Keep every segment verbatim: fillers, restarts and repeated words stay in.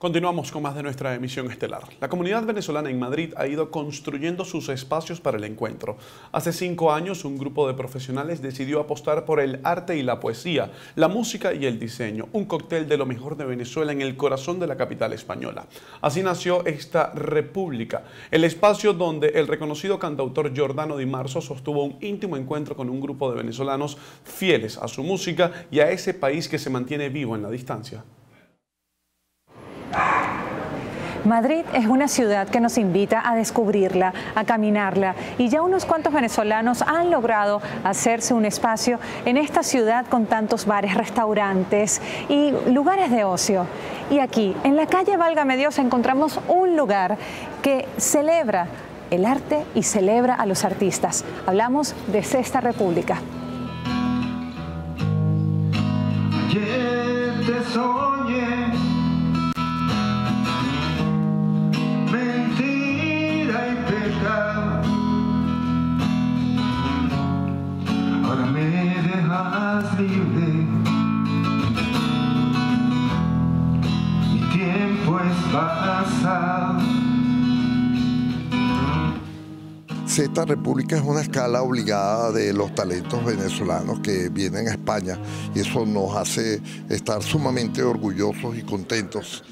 Continuamos con más de nuestra emisión estelar. La comunidad venezolana en Madrid ha ido construyendo sus espacios para el encuentro. Hace cinco años, un grupo de profesionales decidió apostar por el arte y la poesía, la música y el diseño, un cóctel de lo mejor de Venezuela en el corazón de la capital española. Así nació esta República, el espacio donde el reconocido cantautor Giordano Di Marzo sostuvo un íntimo encuentro con un grupo de venezolanos fieles a su música y a ese país que se mantiene vivo en la distancia. Madrid es una ciudad que nos invita a descubrirla, a caminarla, y ya unos cuantos venezolanos han logrado hacerse un espacio en esta ciudad con tantos bares, restaurantes y lugares de ocio. Y aquí, en la calle Válgame Dios, encontramos un lugar que celebra el arte y celebra a los artistas. Hablamos de Sexta República. Ayer te soñé. Ahora me dejas libre, mi tiempo es pasado. Sexta República es una escala obligada de los talentos venezolanos que vienen a España y eso nos hace estar sumamente orgullosos y contentos.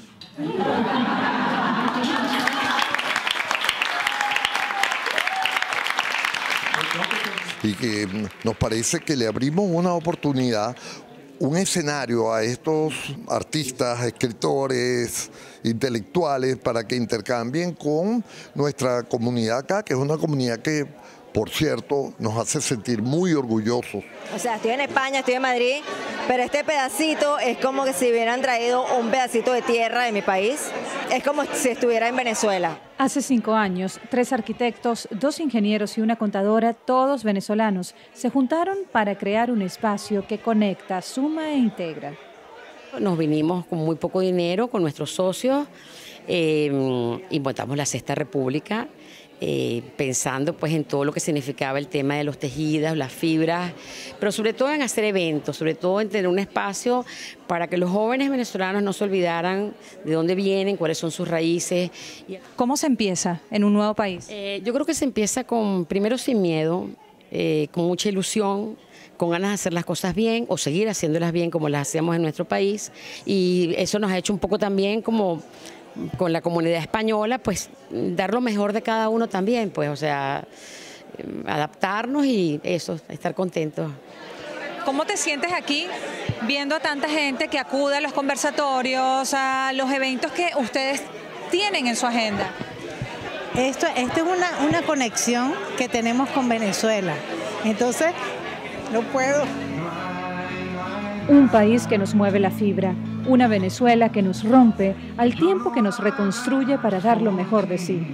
Y que nos parece que le abrimos una oportunidad, un escenario a estos artistas, escritores, intelectuales, para que intercambien con nuestra comunidad acá, que es una comunidad que, por cierto, nos hace sentir muy orgullosos. O sea, estoy en España, estoy en Madrid, pero este pedacito es como que si hubieran traído un pedacito de tierra de mi país. Es como si estuviera en Venezuela. Hace cinco años, tres arquitectos, dos ingenieros y una contadora, todos venezolanos, se juntaron para crear un espacio que conecta, suma e integra. Nos vinimos con muy poco dinero, con nuestros socios, eh, y montamos la Sexta República, eh, pensando pues en todo lo que significaba el tema de los tejidos, las fibras, pero sobre todo en hacer eventos, sobre todo en tener un espacio para que los jóvenes venezolanos no se olvidaran de dónde vienen, cuáles son sus raíces. ¿Cómo se empieza en un nuevo país? Eh, yo creo que se empieza con, primero sin miedo, eh, con mucha ilusión, con ganas de hacer las cosas bien o seguir haciéndolas bien como las hacíamos en nuestro país, y eso nos ha hecho un poco también como con la comunidad española, pues dar lo mejor de cada uno también, pues o sea, adaptarnos y eso, estar contentos. ¿Cómo te sientes aquí viendo a tanta gente que acude a los conversatorios, a los eventos que ustedes tienen en su agenda? Esto, esto es una, una conexión que tenemos con Venezuela, entonces no puedo. Un país que nos mueve la fibra, una Venezuela que nos rompe al tiempo que nos reconstruye para dar lo mejor de sí.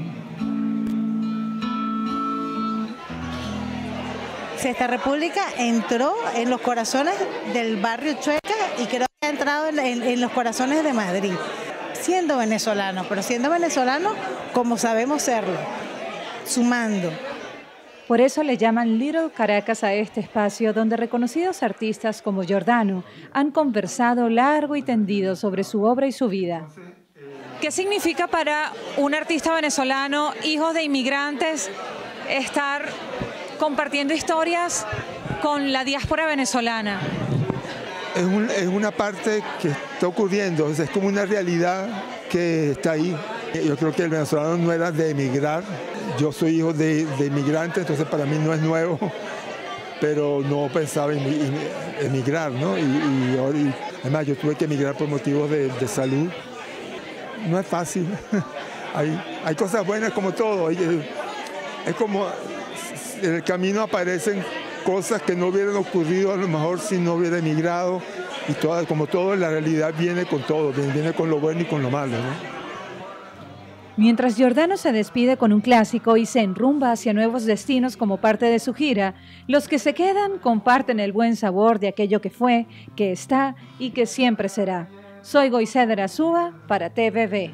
Sexta República entró en los corazones del barrio Chueca y creo que ha entrado en, en, en los corazones de Madrid, siendo venezolano, pero siendo venezolano como sabemos serlo, sumando. Por eso le llaman Little Caracas a este espacio donde reconocidos artistas como Giordano han conversado largo y tendido sobre su obra y su vida. ¿Qué significa para un artista venezolano, hijos de inmigrantes, estar compartiendo historias con la diáspora venezolana? Es, un, es una parte que está ocurriendo, es como una realidad que está ahí. Yo creo que el venezolano no era de emigrar. Yo soy hijo de, de inmigrantes, entonces para mí no es nuevo, pero no pensaba en emigrar, ¿no? Y, y, y además yo tuve que emigrar por motivos de, de salud. No es fácil. hay, hay cosas buenas como todo. Es como en el camino aparecen cosas que no hubieran ocurrido a lo mejor si no hubiera emigrado. Y todo, como todo, la realidad viene con todo, viene con lo bueno y con lo malo, ¿no? Mientras Giordano se despide con un clásico y se enrumba hacia nuevos destinos como parte de su gira, los que se quedan comparten el buen sabor de aquello que fue, que está y que siempre será. Soy Goiseder Azúa para T V V.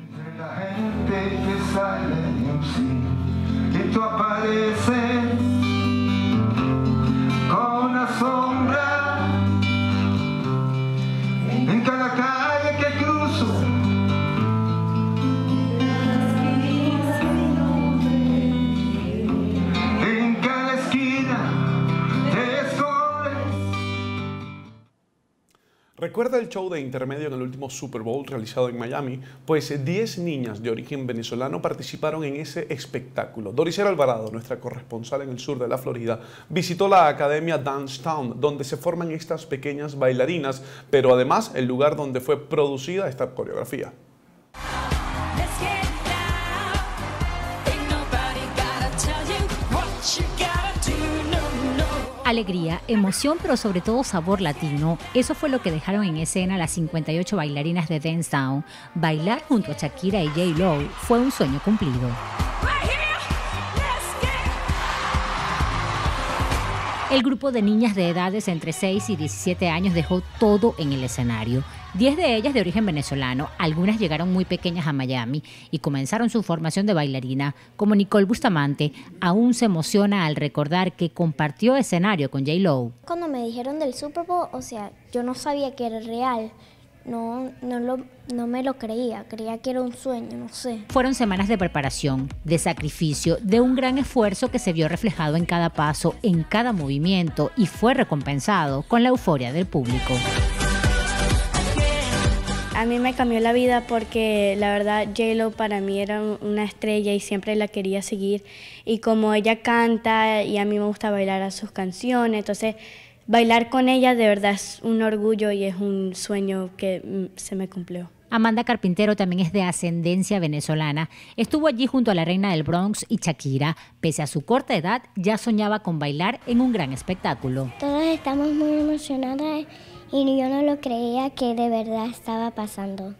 Con la sombra en cada calle que cruzo. ¿Recuerda el show de intermedio en el último Super Bowl realizado en Miami? Pues diez niñas de origen venezolano participaron en ese espectáculo. Doricera Alvarado, nuestra corresponsal en el sur de la Florida, visitó la Academia Dance Town, donde se forman estas pequeñas bailarinas, pero además el lugar donde fue producida esta coreografía. Alegría, emoción, pero sobre todo sabor latino. Eso fue lo que dejaron en escena las cincuenta y ocho bailarinas de Dance Town. Bailar junto a Shakira y J Lo fue un sueño cumplido. El grupo de niñas de edades entre seis y diecisiete años dejó todo en el escenario. diez de ellas de origen venezolano, algunas llegaron muy pequeñas a Miami y comenzaron su formación de bailarina, como Nicole Bustamante. Aún se emociona al recordar que compartió escenario con J Lo. Cuando me dijeron del Super Bowl, o sea, yo no sabía que era real. No, no, lo, no me lo creía, creía que era un sueño, no sé. Fueron semanas de preparación, de sacrificio, de un gran esfuerzo que se vio reflejado en cada paso, en cada movimiento y fue recompensado con la euforia del público. A mí me cambió la vida porque la verdad J Lo para mí era una estrella y siempre la quería seguir. Y como ella canta y a mí me gusta bailar a sus canciones, entonces bailar con ella de verdad es un orgullo y es un sueño que se me cumplió. Amanda Carpintero también es de ascendencia venezolana. Estuvo allí junto a la reina del Bronx y Shakira. Pese a su corta edad, ya soñaba con bailar en un gran espectáculo. Todos estamos muy emocionadas y yo no lo creía que de verdad estaba pasando.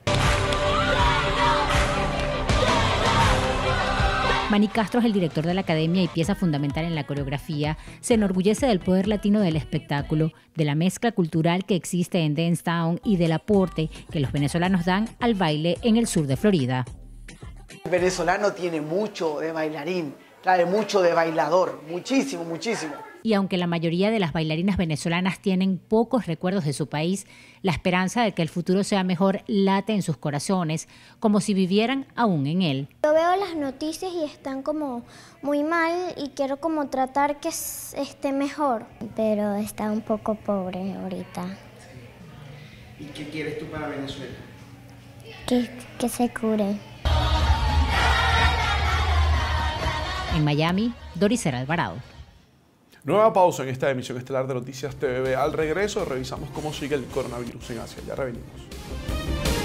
Manny Castro es el director de la academia y pieza fundamental en la coreografía. Se enorgullece del poder latino del espectáculo, de la mezcla cultural que existe en Dance Town y del aporte que los venezolanos dan al baile en el sur de Florida. El venezolano tiene mucho de bailarín, trae mucho de bailador, muchísimo, muchísimo. Y aunque la mayoría de las bailarinas venezolanas tienen pocos recuerdos de su país, la esperanza de que el futuro sea mejor late en sus corazones, como si vivieran aún en él. Yo veo las noticias y están como muy mal y quiero como tratar que esté mejor. Pero está un poco pobre ahorita. ¿Y qué quieres tú para Venezuela? Que, que se cure. En Miami, Doricera Alvarado. Nueva pausa en esta emisión estelar de Noticias T V B. Al regreso revisamos cómo sigue el coronavirus en Asia. Ya revenimos.